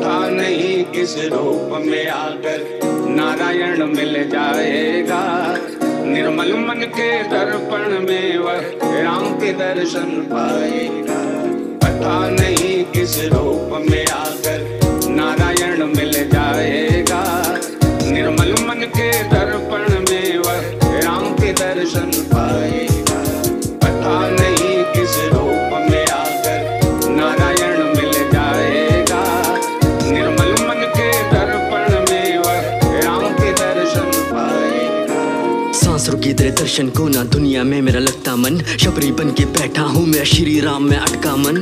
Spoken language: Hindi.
पता नहीं किस रूप में आकर नारायण मिल जाएगा। निर्मल मन के दर्पण में वह राम के दर्शन पाएगा। पता नहीं किस रूप में आकर नारायण मिल जाएगा। निर्मल मन के दर्पण में वह राम के दर्शन पाएगा। पता नहीं किस रूप में आकर नारायण मिल जाएगा। निर्मल मन के दर्पण में वह राम के दर्शन पाएगा। सांस रुकी तेरे दर्शन को ना दुनिया में मेरा लगता मन, शबरी बन के बैठा हूँ मैं श्री राम में अटका मन।